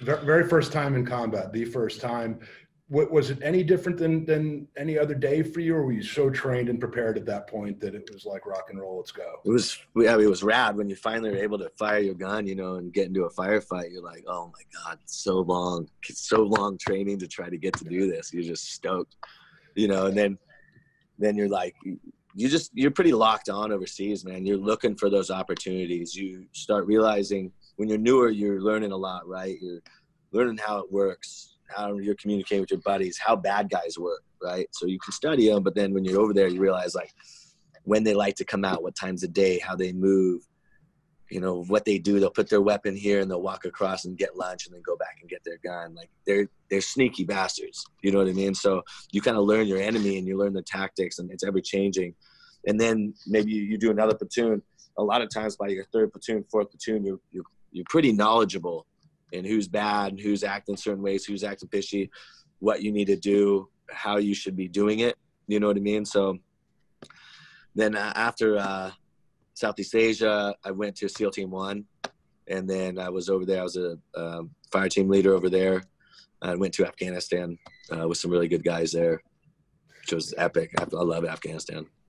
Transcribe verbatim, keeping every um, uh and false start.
Ver- Very first time in combat, the first time. What was it any different than than any other day for you, or were you so trained and prepared at that point that it was like rock and roll, let's go? It was, yeah, it was rad when you finally were able to fire your gun, you know, and get into a firefight. You're like, oh my God, so long, so long training to try to get to do this. You're just stoked, you know, and then, then you're like, you just, you're pretty locked on overseas, man. You're looking for those opportunities. You start realizing when you're newer, you're learning a lot, right? You're learning how it works, how you're communicating with your buddies, how bad guys work, right? So you can study them, but then when you're over there, you realize like when they like to come out, what times of day, how they move, you know, what they do. They'll put their weapon here and they'll walk across and get lunch and then go back and get their gun. Like they're, they're sneaky bastards. You know what I mean? So you kind of learn your enemy and you learn the tactics, and it's ever changing. And then maybe you, you do another platoon. A lot of times by your third platoon, fourth platoon, you're, you're, you're pretty knowledgeable in who's bad, who's acting certain ways, who's acting fishy, what you need to do, how you should be doing it. You know what I mean? So then uh, after uh, Southeast Asia, I went to SEAL Team One, and then I was over there. I was a um, fire team leader over there. I went to Afghanistan uh, with some really good guys there, which was epic. I, I love Afghanistan.